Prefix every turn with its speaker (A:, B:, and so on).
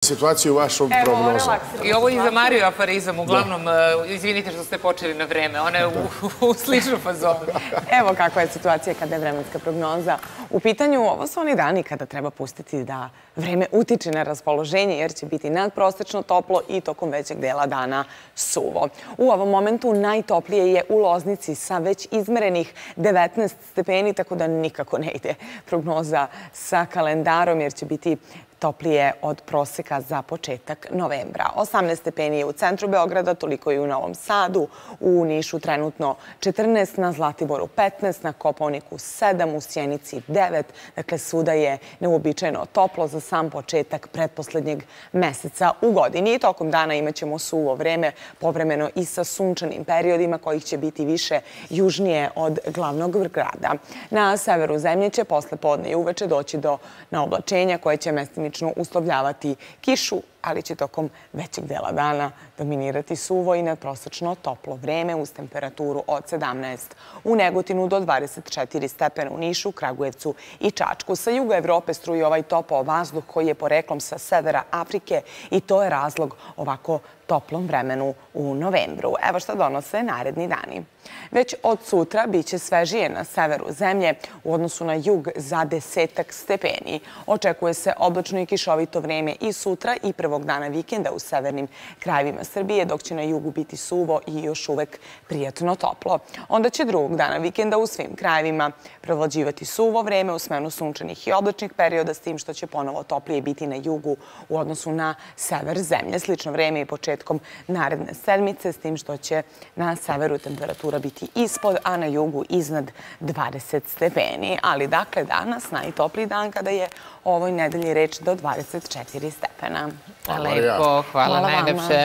A: situaciju u vašom prognozom.
B: I ovo i za Mariju afarizam, uglavnom, izvinite što ste počeli na vreme, ona je u sličnu fazonu.
C: Evo kakva je situacija kada je vremenska prognoza u pitanju. Ovo su oni dani kada treba pustiti da vreme utiče na raspoloženje, jer će biti nadprosečno toplo i tokom većeg dela dana suvo. U ovom momentu najtoplije je u Loznici sa već izmerenih 19 stepeni, tako da nikako ne ide prognoza sa kalendarom, jer će biti toplije od proseka za početak novembra. 18 stepeni je u centru Beograda, toliko i u Novom Sadu, u Nišu trenutno 14, na Zlatiboru 15, na Kopaoniku 7, u Sjenici 9. Dakle, svuda je neuobičajeno toplo za sam početak pretposlednjeg meseca u godini. I tokom dana imaćemo suvo vreme, povremeno i sa sunčanim periodima kojih će biti više južnije od glavnog grada. Na severu zemlje će posle podne i uveče doći do naoblačenja koje će mestimično uslovljavati kišu, ali će tokom većeg dela dana dominirati suvo i nadprosečno toplo vreme uz temperaturu od 17 u Negotinu do 24 stepena u Nišu, Kragujevcu i Čačku. Sa juga Evrope struji ovaj topao vazduh koji je poreklom sa severa Afrike i to je razlog ovako toplom vremenu u novembru. Evo šta donose naredni dani. Već od sutra biće svežije na severu zemlje u odnosu na jug za 10 stepeni. Očekuje se oblačno i kišovito vreme i sutra i prvog dana vikenda u severnim krajevima Srbije, dok će na jugu biti suvo i još uvek prijatno toplo. Onda će drugog dana vikenda u svim krajevima prevlađivati suvo vreme u smenu sunčanih i oblačnih perioda, s tim što će ponovo toplije biti na jugu u odnosu na sever zemlje. Slično vreme i početkom naredne sedmice, s tim što će na severu temperatura biti ispod, a na jugu iznad 20 stepeni. Ali dakle, danas najtopliji dan kada je o ovoj nedelji reč do 24 stepena.
B: Lepo, hvala najlepše.